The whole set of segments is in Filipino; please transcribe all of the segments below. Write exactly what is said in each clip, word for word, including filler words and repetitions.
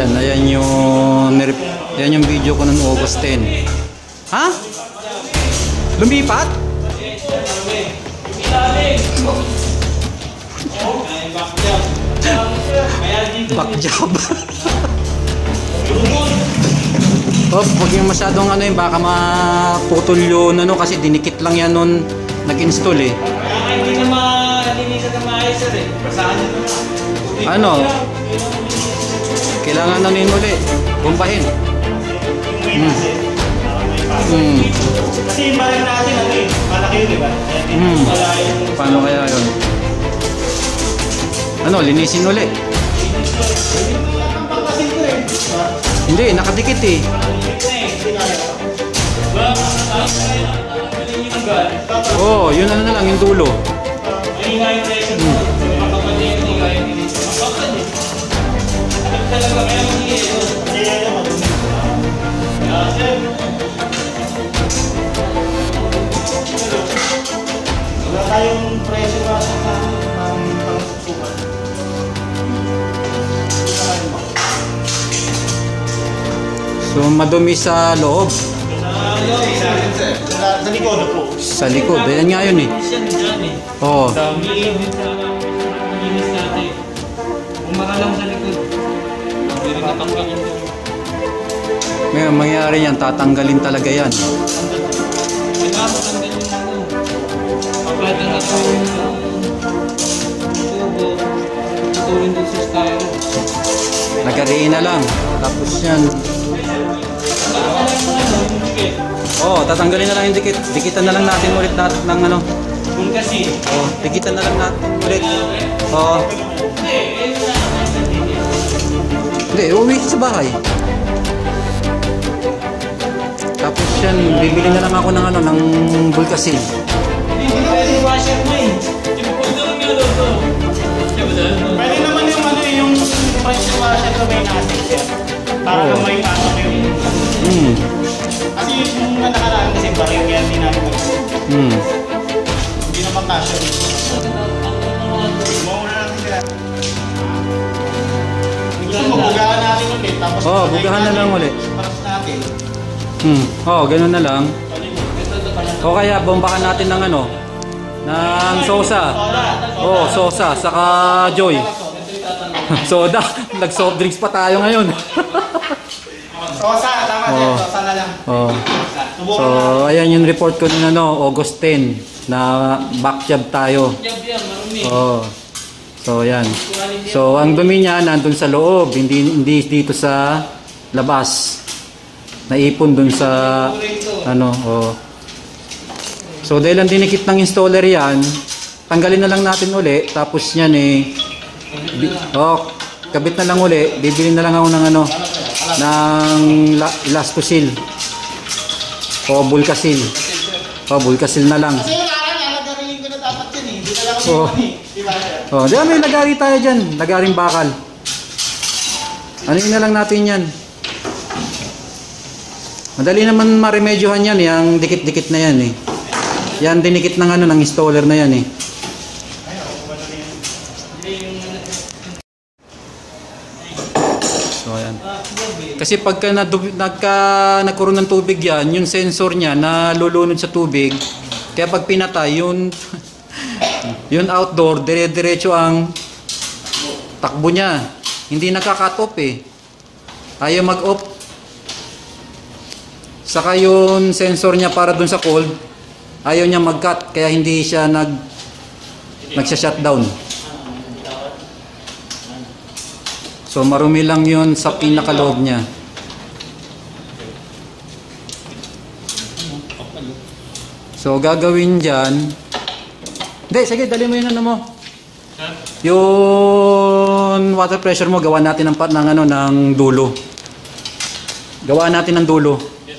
ayan, ayan yung ayan yung video ko noong August ten. Ha? Lumipat? Back job. Oh, huwag yung masyadong ano yun, baka maputol yun ano, kasi dinikit lang yan nun nag-install eh. Hindi na ma-linisan na maayos eh. Basahan nyo naman. Ano? Kailangan na nun ulit. Bumpahin. Hmm. Hmm. Kasi yung balik natin, ano eh, malaki yun, di ba? Hmm. Paano kaya yun? Ano, linisin ulit. Hindi, nakadikit eh. Oh, yun na lang, yung dulo. Hmm. Wala tayong presyo na sa pang-susukan. So, madumi sa loob. Sa likod po. Sa likod, ayan nga yun eh. Oo. May mangyayari yan, tatanggalin talaga yan. Nagariin na lang. Tapos yan. Oh, tatanggalin na lang yung dikit. Dikitan na lang natin ulit natin ng ano. Oh, dikitan na lang natin ulit. Oh. Hindi, uwi sa bahay. Tapos yan, bibili na lang ako ng ano, ng Bulkasil. Pwede naman yung ano yung pressure washer na may natin siya. Para oh. May paano yung... Hmm. Kasi yung nakaraan kasi baril kaya hindi namin Hmm. Hindi naman kasya. Mawala natin sila. Gusto mo, bugahan natin ulit. Tapos oh, bugahan na lang ulit. Paras natin. Hmm. Oh, ganun na lang. O kaya bombahan natin ng ano, ng sosa. Oh, sosa, saka Joy. Soda, nag-soft drinks pa tayo ngayon. Sosa, tama din. Oh. Sosa na lang. Oh. So, ayan yung report ko nung ano, August ten na back job tayo. Oh. So, ayan. So, ang dumi niya nandun sa loob, hindi hindi dito sa labas. Naipon dun sa ano, oh. So, dahil ang dinikit ng installer yan, tanggalin na lang natin uli, tapos yan eh, oh, kabit na lang uli, bibili na lang ako ng ano, ng Elastosil o Bulkasil. O, Bulkasil na lang. Kasi yung araw niya, lagarin ko na dapat yun eh. Hindi na lang Oh. Oh, diyan may lagari tayo dyan, lagaring bakal. Ano yun na lang natin yan. Madali naman maremedyohan yan, yung dikit-dikit na yan eh. Yan dinikit ng ano, ng installer na yan eh. So ayan. Kasi pagka nagka nagkaroon ng tubig yan, yung sensor niya na lulunod sa tubig, kaya pag pinatay yun yun outdoor, dire-diretso ang takbo niya. Hindi naka-cut off eh. Ayaw mag-off. Saka yung sensor niya para dun sa cold, ayaw niya mag-cut, kaya hindi siya nag nagsha-shutdown. So marumi lang yun sa pinakaloob niya. So gagawin dyan, hindi, sige, dali mo yun ano mo. Yung water pressure mo, gawa natin ng, ng, ano, ng dulo. Gawa natin ng dulo.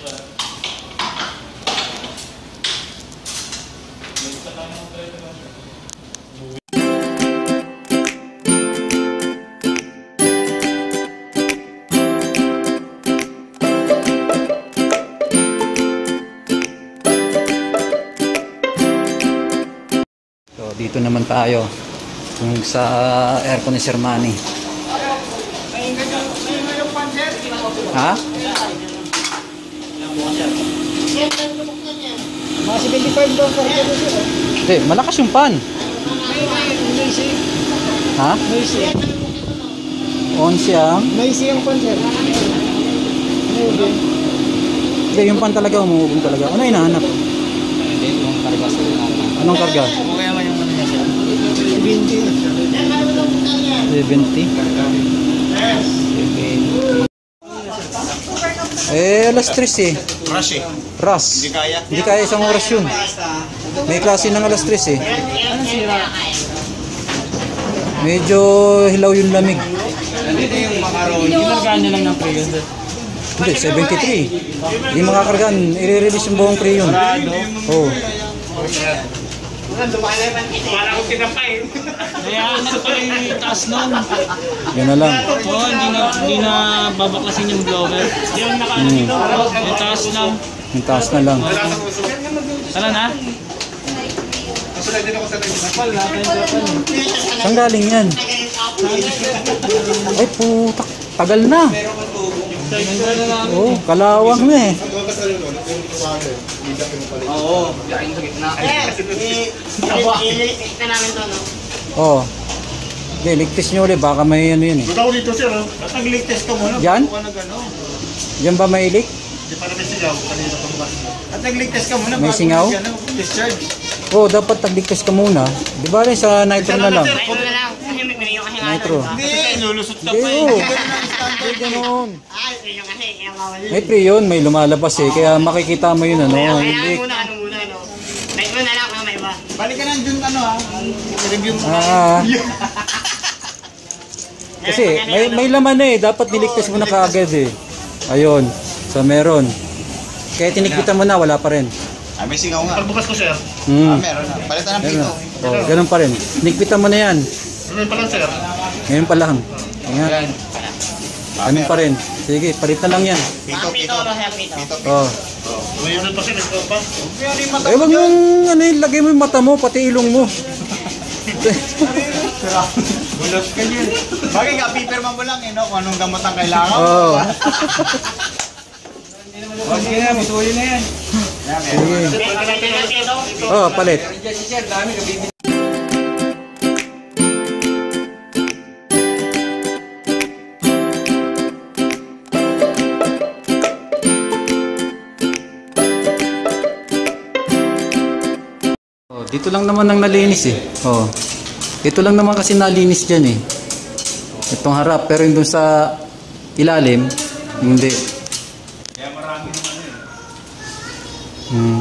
Dito naman tayo kung sa aircon ni Sir Manny. Ha? Mga seventy-five daw karga na siya. Hindi, malakas yung pan. Noisy. Ha? Noisy. onse ang? Noisy ang pan, sir. Ano Hindi, yung pan talaga, umuugong talaga. Ano hinahanap? Hindi, yung karga sa Anong karga? Kaya nga yung ano niya siya. seventy. seventy? Eh, alas tres eh. Rush eh. Ras. Hindi kaya. Hindi kaya isang oras yun. May klase ng alas tres eh. Medyo hilaw yung lamig. Nandito yung macaroni. Ginargaan niya lang ng preyon, sir. Hindi, seventy-three. Hindi makakargan. I-release yung buong preyon. Oo. Para ko tinapay. Kaya ano pa yung taas nun? Yan na lang. Oo, hindi na, hindi na babaklasin yung blower. Yung nakaano dito. Yung taas lang. Yung taas na lang. Tara na. Saan galing yan? Ay putak. Tagal na. Oo, kalawang na eh. Oo. I-lift na namin to, no? Oo. Hindi, ligtis nyo ulit. Baka may ano yun eh. Buta ko dito sir. At nag-leak test ka muna. Yan? Bago ka nag-ano. Yan ba may leak? Hindi pa namin sigaw. Kanina pa bukas. At nag-leak test ka muna. May bago singaw? mag-ano, discharge. Oo, dapat tagligtas ka muna. Di ba rin sa nitro na lang? Ay, na lang. Kasi may may yung kasi nga. Nitro. Hindi. Lulusot ka Hindi, pa eh. oo. Hindi ganun. Ay, yung kasi, kaya bawal. May pre yun, may lumalabas eh. Kaya makikita mo yun ano. Kaya Yung kailangan leak. muna, ano muna, no? May iba na lang, kung may iba. Balik ka ng June ano ha. Review mo. Ah, kasi may, may laman eh. Dapat niligtas mo na kaagad eh. Ayun. So meron. Kaya tinikita mo na, wala pa rin. Ah, may singaw nga. Pagbukas ko sir. Ah, Hmm. meron na. Palitan ng Ganun, pito. oh, ganun pa rin. Niligpitan mo na yan. Ganun pa lang sir. Ngayon pa lang. Ayan. Ganun pa rin. Sige, palit na lang yan. Pito, Mga pito, pito. no, sir, pito. Pito, pito. Oh. Mayroon pa sir. Ito pa. Eh, wag mong ano, yun, lagay mo yung mata mo, pati ilong mo. Gulos ka dyan. Bagay ka, pipirma mo lang eh, no? Kung anong gamot ang kailangan. Oh. Sige na, masuyo na yan. Sige. Oh, palit. Oh, dito lang naman ang nalinis eh. Oh. Ito lang naman kasi nalinis diyan eh. Itong harap, pero yung dun sa ilalim, hindi. Kaya marami naman eh. Hmm.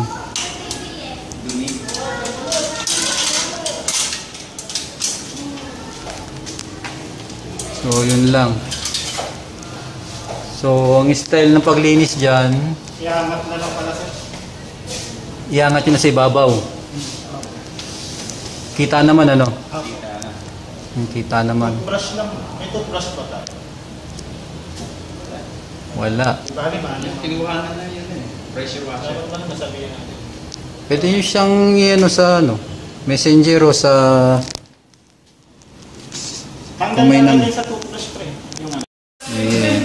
So, yun lang. So, ang style ng paglinis dyan, Iangat na lang pala sir. iangat yun na sa ibabaw. Kita naman ano? Hmm, kita naman. Brush lang. Ito brush pa tayo. Wala. Bali ba? Kinuha na yun eh. Pressure washer. Dapat ba nasabihin natin? Pwede nyo siyang i-ano sa ano, messenger o sa... Tanggal Kung may na nam- lang sa toothbrush pre. Yung ano. Ayan.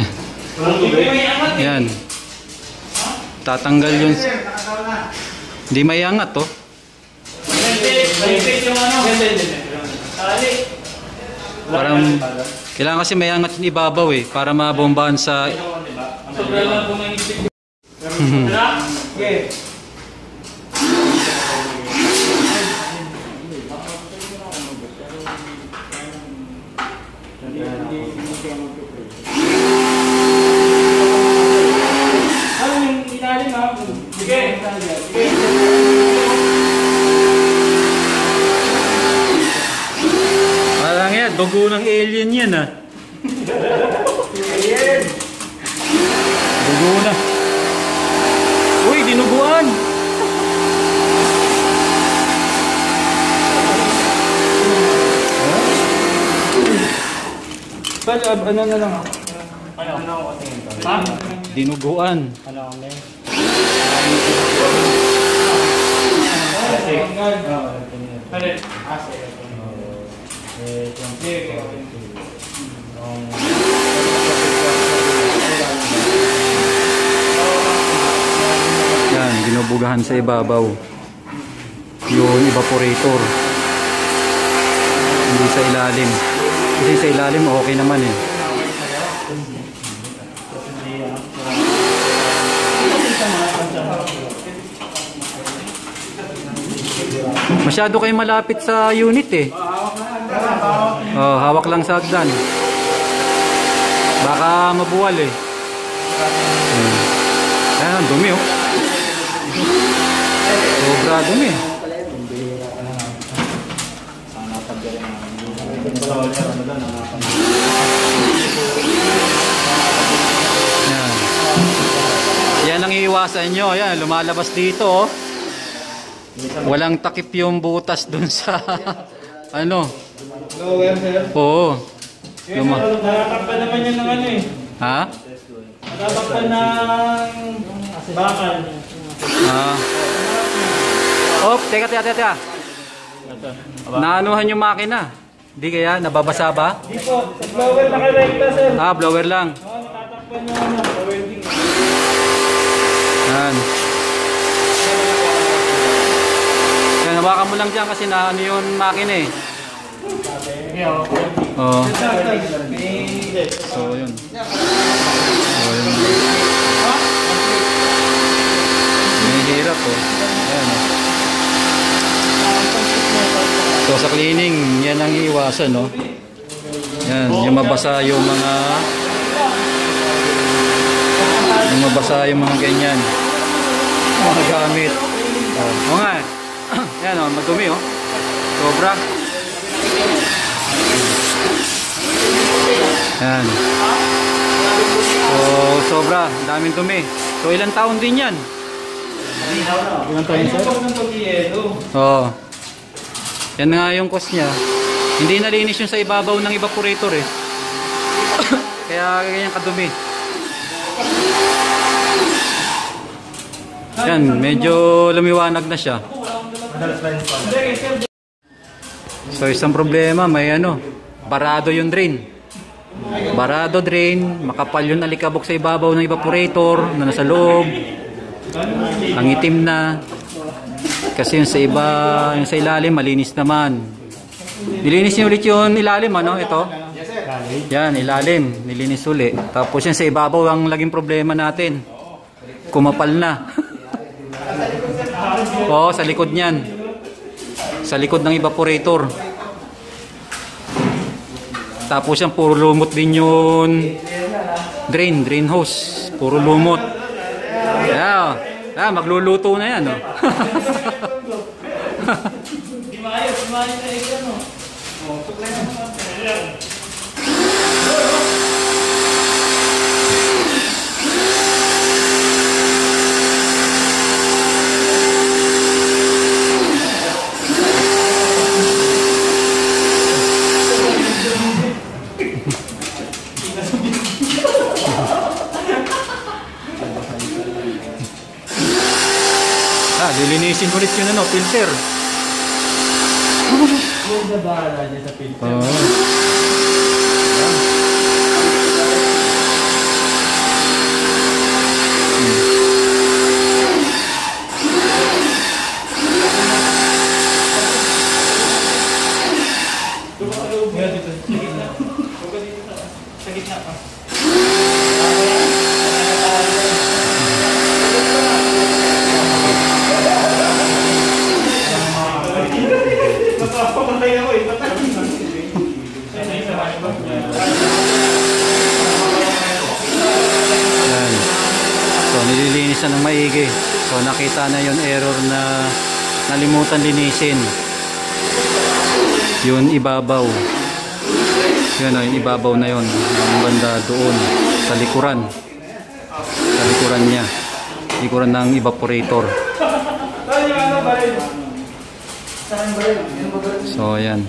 Yan. Tatanggal yun. Hindi may angat oh. Parang kailangan kasi may angat yung ibabaw eh para mabombahan sa parang yan, dugo ng alien yan ah. Dugo na. Uy, dinuguan. Pal, ano na lang ako? Ha? Dinuguan. nakargahan sa ibabaw yung evaporator, hindi sa ilalim. Kasi sa ilalim okay naman eh. Masyado kayo malapit sa unit eh. Oh, hawak lang sa hagdan. Baka mabuwal eh. Ayan, dumi oh. Sobra dumi. Yan. Yan ang iiwasan nyo. Yan, lumalabas dito oh. Walang takip yung butas dun sa ano. Oo. Luma. Natatakpan naman yun ng ano eh. Ha? Natatakpan ng bakal. Ah. Oh, teka, teka, teka. Naanuhan yung makina. Di kaya? Nababasa ba? Di po. Sa blower nakarekta sir. Ah, blower lang. Oo, natatakpan ng ano. Welding. Yan. Yan, hawakan mo lang dyan kasi na ano yung makina eh. Oo. So, yun. So, yun. May hirap oh. Yan oh. So, sa cleaning, yan ang iiwasan no. Yan, yung mabasa yung mga yung mabasa yung mga ganyan. Mga gamit. Oh, o nga. Yan o, madumi o. Sobra. Yan. So, sobra. Daming dumi. So, ilang taon din yan? Ilang taon sir? Oo. Yan nga yung cost niya. Hindi nalinis yung sa ibabaw ng evaporator eh. Kaya ganyan kadumi. Yan, medyo lumiwanag na siya. So isang problema, may ano, barado yung drain. Barado drain, makapal yung alikabok sa ibabaw ng evaporator na nasa loob. Ang itim na. Kasi yung sa iba, yung sa ilalim, malinis naman. Nilinis niyo ulit yung ilalim, ano, ito. Yan, ilalim, nilinis ulit. Tapos yung sa ibabaw, ang laging problema natin. Kumapal na. Oo, sa likod niyan. Sa likod ng evaporator. Tapos yan, puro lumot din yung drain, drain hose. Puro lumot. Yeah, yeah, magluluto na yan, no? Di maayos, di maayos na ikaw, no? O, suklay na mga ayan. Ah, lilinisin ulit yun ano, filter. Huwag na bahala niya sa filter. Oo. Ngayon dito, sa gitna. Huwag ka dito sa gitna pa. Pamatay ako eh. Yan. So, nililinis na ng maigi. So, nakita na yung error na nalimutan linisin. Yun, ibabaw. Yun, yung ibabaw na yun. Yung banda doon. Sa likuran. Sa likuran niya. Likuran ng evaporator. So, ayan.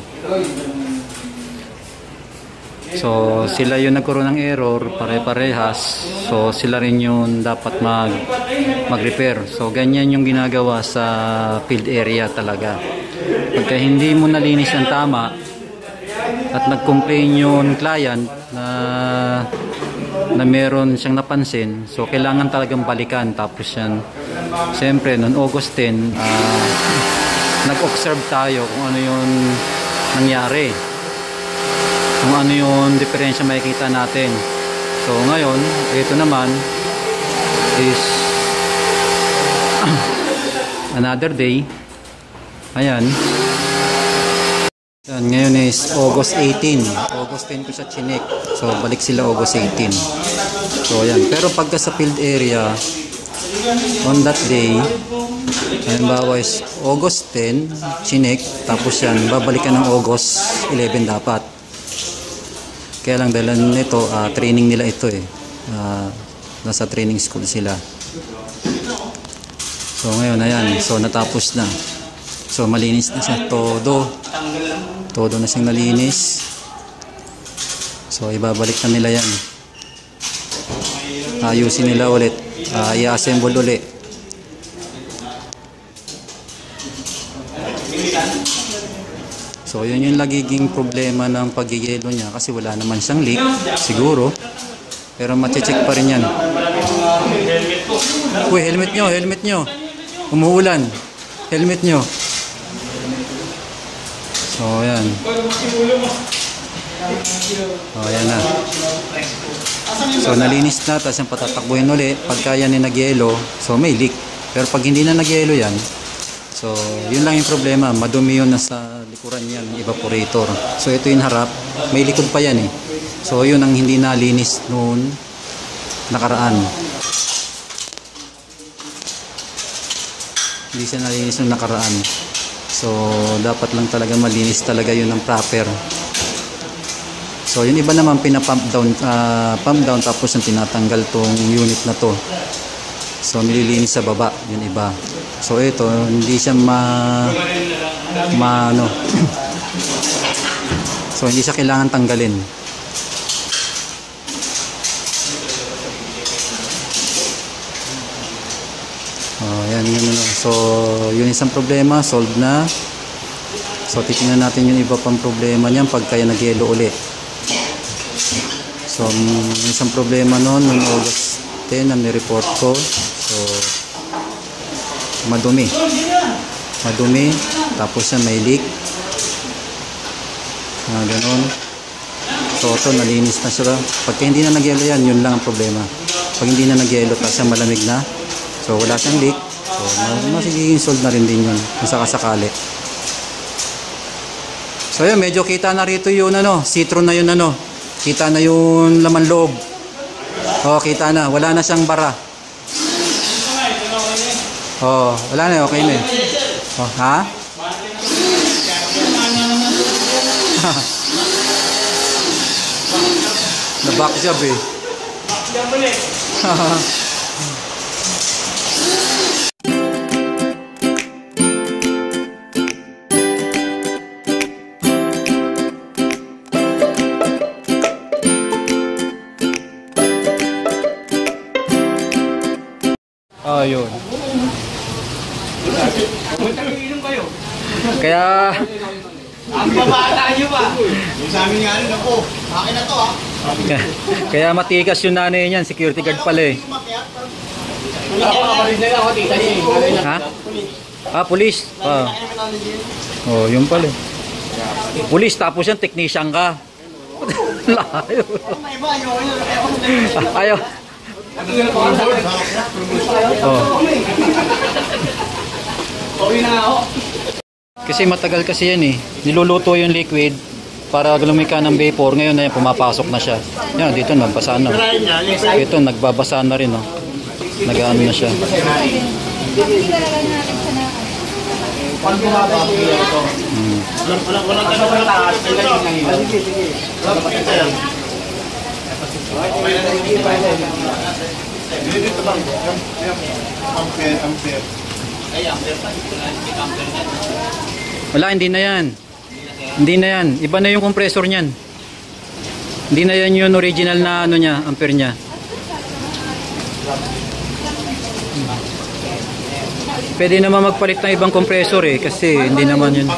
So, sila yung nagkaroon ng error, pare-parehas. So, sila rin yung dapat mag mag-repair. So, ganyan yung ginagawa sa field area talaga. Pagka hindi mo nalinis ng tama at nag-complain yung client na na meron siyang napansin. So kailangan talagang balikan. Tapos yan, siyempre noong August ten, uh, nag-observe tayo kung ano yung nangyari, kung ano yung diferensya makikita natin. So ngayon, ito naman is another day. Ayan. Ayan, ngayon is August eighteen. August ten ko sa chinek. So balik sila August eighteen. So ayan. Pero pagka sa field area, on that day, halimbawa is August ten, chinek. Tapos yan, babalikan ng August eleven dapat. Kaya lang dahil nito, uh, training nila ito eh. Uh, nasa training school sila. So ngayon, ayan. So natapos na. So malinis na siya. Todo. Todo na siyang nalinis. So ibabalik na nila yan. Ayusin nila ulit. Uh, i-assemble ulit. So yun yung lagiging problema ng pag-yelo niya kasi wala naman siyang leak siguro. Pero mache-check pa rin yan. Uy, helmet nyo, helmet nyo. Umuulan. Helmet nyo. So yan. O yan na. So nalinis na, tapos yung patatakbuhin ulit. Pagka yan ay nag-yelo, so may leak. Pero pag hindi na nag-yelo yan, so yun lang yung problema. Madumi yun nasa likuran yan, evaporator. So ito yung harap, may likod pa yan eh. So yun ang hindi nalinis noon nakaraan. Hindi siya nalinis noon nakaraan. So dapat lang talaga malinis talaga yun ng proper. So yung iba naman pinapump down, uh, pump down tapos yung tinatanggal tong unit na to. So nililinis sa baba yung iba. So ito hindi siya ma, ma ano. So hindi siya kailangan tanggalin. Oh, yan yun ano. So yun isang problema, solved na. So titingnan natin yung iba pang problema niyan pag kaya nag-yelo ulit. So yung isang problema noon noong August ten na ni-report ko. So madumi. Madumi, tapos yan may leak. Ah, ganun. So ito nalinis na siya. Pag hindi na nag-yelo yan, yun lang ang problema. Pag hindi na nag-yelo tapos yan malamig na, so wala siyang leak. So masigiging solve na rin din yun kung sakasakali. So yun, medyo kita na rito yun ano, citron na yun ano. Kita na yung laman loob. Oh, kita na, wala na siyang bara. Oh, wala na, okay na. Oh, ha? Na back job eh. Back job ulit. Oh, yun. Kaya ang babata nyo ba? Yung sa amin nga rin ako. Akin na to ha. kaya, kaya matikas yung nanay niyan, security guard pala eh. Ha? Ah, police. Ah. Oh, yun pala. Police tapos yan technician ka. Layo. Ayaw. Oh. Kasi matagal kasi yan eh. Niluluto yung liquid para lumika ng vapor. Ngayon na yan, pumapasok na siya. Yan, dito nagbasa na. Ito, nagbabasa na rin. Oh. Nag-ano na siya. Hmm. Wala, hindi na yan. Hindi na yan. Iba na yung compressor niyan. Hindi na yan yung original na ano niya, ampere niya. Pwede naman magpalit ng ibang compressor eh, kasi hindi naman yun.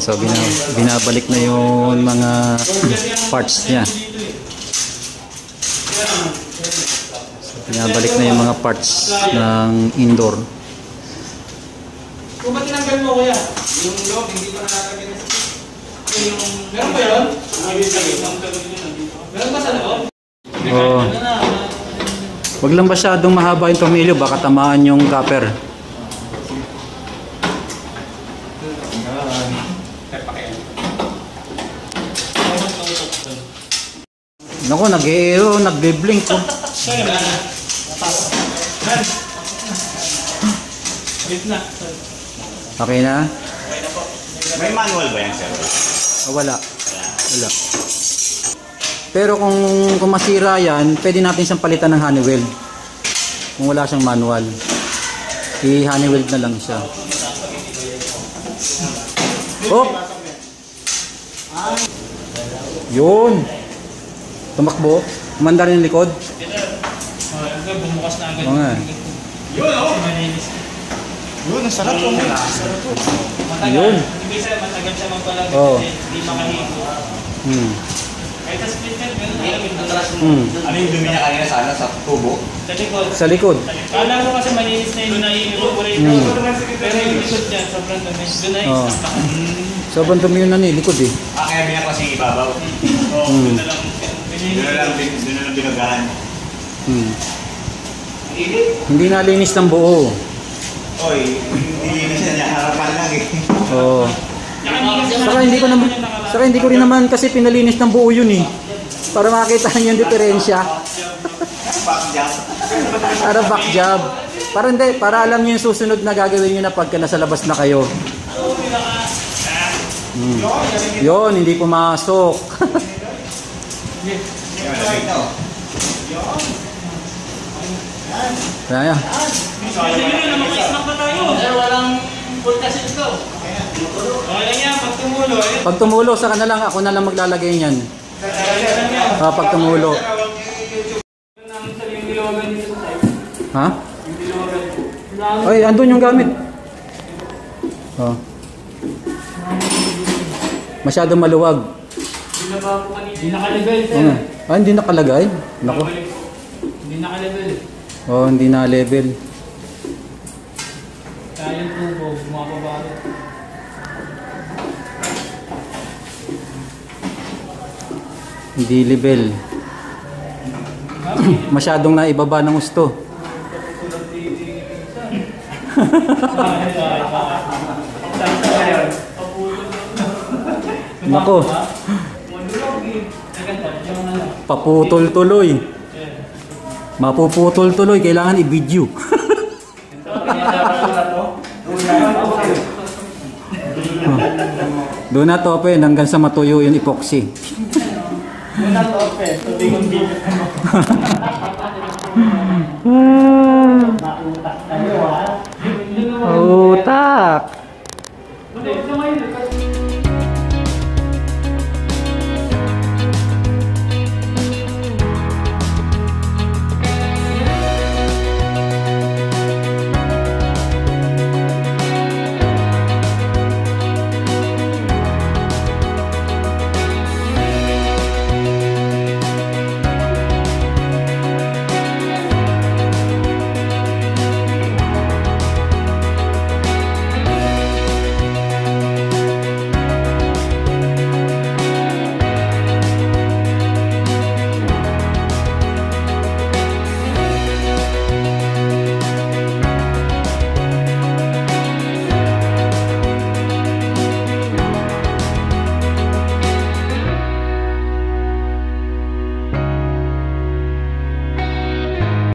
So bina- binabalik na yung mga parts niya. So, binabalik na yung mga parts ng indoor. Kung ba tinanggal mo kuya? Yung loob, hindi ko nalalagyan na sa yung... Meron ba yun? Meron ba sa loob? Oh. Wag lang masyadong mahaba yung tornilyo, baka tamaan yung copper. Naku, nag-e-aero, nag-blink ko. Okay na? May manual ba yan, sir? Oh, wala. Wala. Pero kung, kung masira yan, pwede natin siyang palitan ng Honeywell. Kung wala siyang manual. I-Honeywell na lang siya. Oh! Yun! Tumakbo. Kumandar yung likod. Bumukas na agad. Oo nga. Yun, oh! Malinis. Yun, ang sarap po. Matagal. Yun. Hindi siya matagal siya magpalagay Oo. kasi hindi makahigo. Hmm. Kahit sa split pen, ganun talaga. Hmm. Ano yung dumi niya kanina sana sa tubo? Sa likod. Sa likod. Kala ko kasi malinis na yung na-evaporate. Hmm. Pero yung likod dyan, sobrang dumi. Doon na Oo. isang pa. Sobrang dumi yun na ni, likod eh. Ah, kaya biyak kasi ibabaw. Oo, Hmm. doon na lang. Doon na lang, doon na lang binagahan. Hmm. Hindi nalinis ng buo. Oy, hindi na siya niya, harapan lang eh. Oo. Saka hindi ko naman, saka hindi ko rin naman kasi pinalinis ng buo yun eh. Para makita niyo yung diferensya. Back jump. Para back job. Para hindi, para alam niyo yung susunod na gagawin niyo na pagka nasa labas na kayo. Hmm. Yun, hindi pumasok. Kaya. Kasi yun na, maka-snack na tayo. Walang full kasi ito. Okay lang yan, pag tumulo eh. Pag tumulo, saka na lang, ako na lang maglalagay niyan. Ah, pag tumulo. Ha? Ay, andun yung gamit. Oh. Masyadong maluwag. Hindi nakalibel, sir. Oh, ah, hindi nakalagay. Nako. Hindi nakalibel. Oh, hindi na level. Kaya yung tubo, bumababa. Hindi level. Masyadong naibaba ng gusto. Nako. Paputol tuloy. Mapuputol tuloy, kailangan i-video. Doon na tope hanggang sa matuyo yung epoxy. Doon na tope, tubig yung video. Mautak tayo ah.